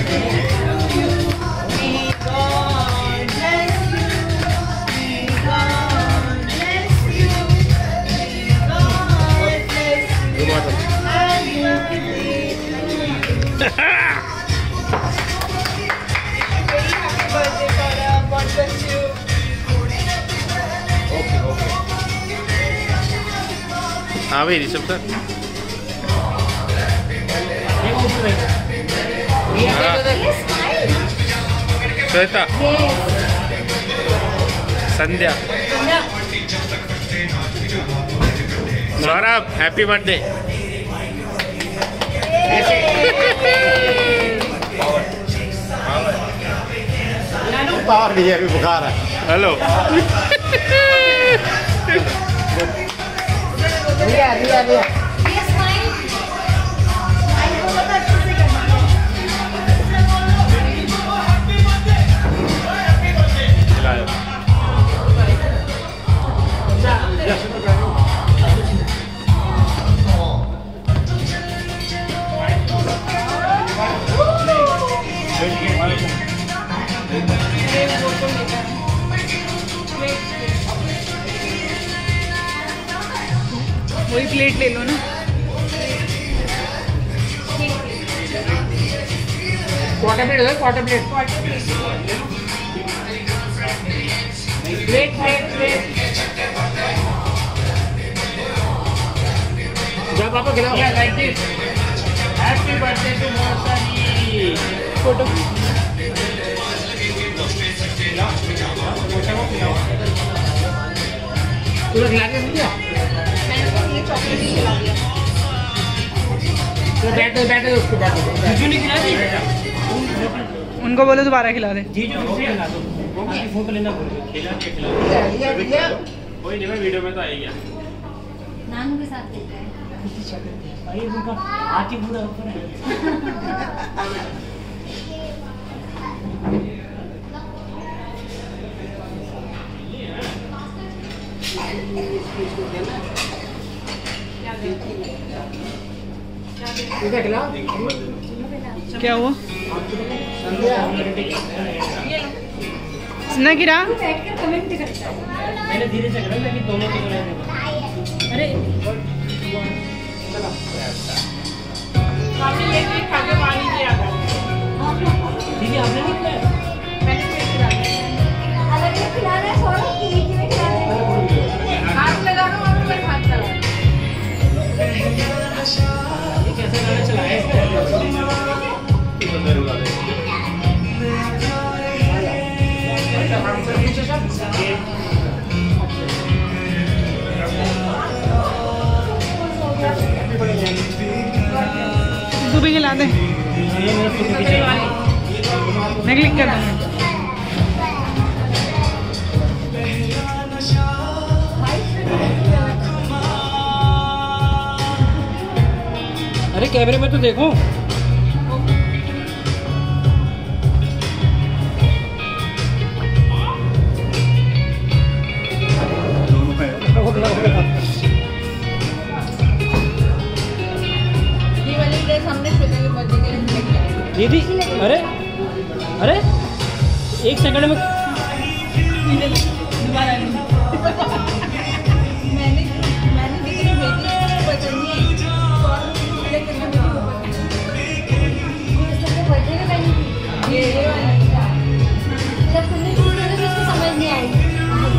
हाँ भाई Rishabh sir Shweta Sandhya Saurabh happy birthday power नहीं है, अभी बुखार है। हेलो रिया रिया रिया वही प्लेट ले लो ना। क्वार्टर प्लेट है, quarter plate plate plate plate जब पापा खिलाओ like this happy birthday to मौसानी फोटो पूरा खिला के दिया चॉकलेट खिला दिया। तो बैठो बैठो उसको बैठो जीजू ने खिला दी उनको बोलो दोबारा खिला दे। जीजू से खिला दो वो की फोटो लेना बोल खिला के खिला कोई नहीं मैं वीडियो में तो आ गया नानू के साथ खेलता है भाई उनका हाथ ही पूरा ऊपर है क्या हुआ? सुना गिरा? मैंने धीरे से करा लेकिन दोनों को अरे आपने लेके खा के पानी दिया दीदी आपने नहीं खिलाया मैंने खिला दिया अलग से खिला रहा है थोड़ा एक में खिला रहा हाथ लगा रहा हूं और मैं हाथ लगा ये कैसे गाना चलाया तू भी खिला दे। मैं क्लिक कर दूँगा। अरे कैमरे में तो देखो दीदी अरे अरे एक सेकंड में